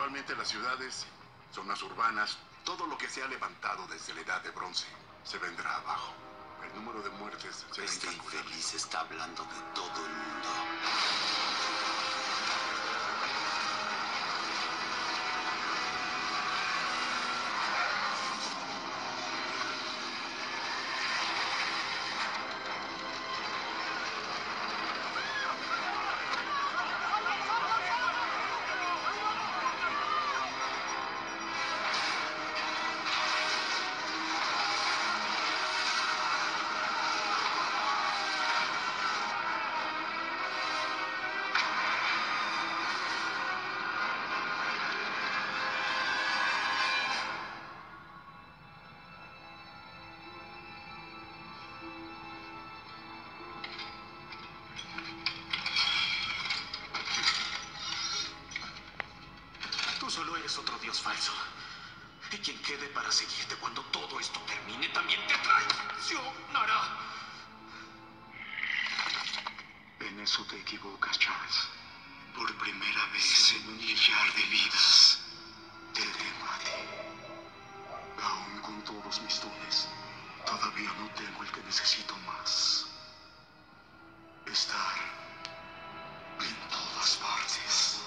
Actualmente las ciudades, zonas urbanas, todo lo que se ha levantado desde la Edad de Bronce se vendrá abajo. El número de muertes será Este incalculable. infeliz está hablando de todo el mundo. Tú solo eres otro dios falso. Y quien quede para seguirte cuando todo esto termine también te traicionará. En eso te equivocas, Charles. Por primera vez en un millar de vidas, te tengo a ti. Aún con todos mis dones, todavía no tengo el que necesito más. Estar en todas partes.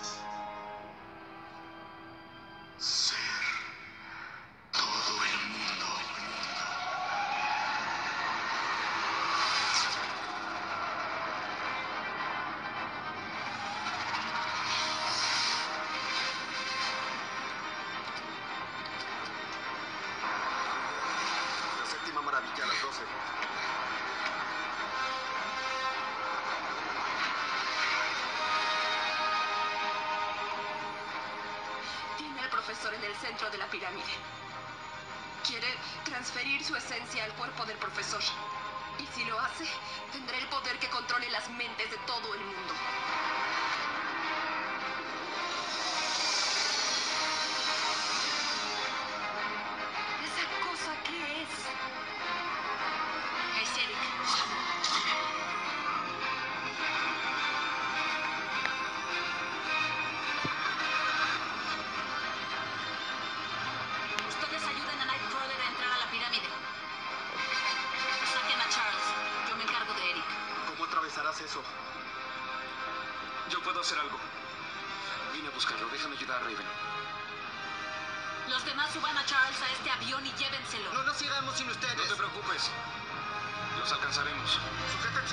Ser todo el mundo. La séptima maravilla a las 12. Tiene al profesor en el centro de la pirámide. Quiere transferir su esencia al cuerpo del profesor. Y si lo hace, tendrá el poder que controle las mentes de todo el mundo. ¿Esa cosa qué es? Es Eric. Ustedes ayuden a Nightcrawler a entrar a la pirámide. Saquen a Charles. Yo me encargo de Eric. ¿Cómo atravesarás eso? Yo puedo hacer algo. Vine a buscarlo. Déjame ayudar a Raven. Los demás suban a Charles a este avión y llévenselo. No nos iremos sin ustedes. No te preocupes. Los alcanzaremos. Sujétense.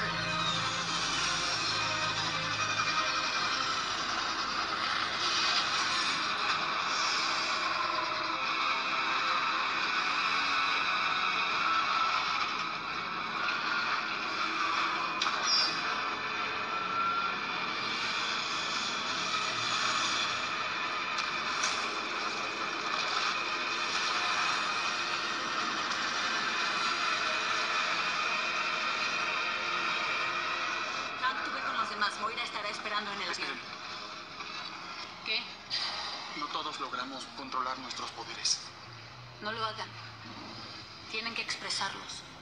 Hank, tú ve con los demás. Moira estará esperando en el avión. Esperen. ¿Qué? No todos logramos controlar nuestros poderes. No lo hagan. Tienen que expresarlos.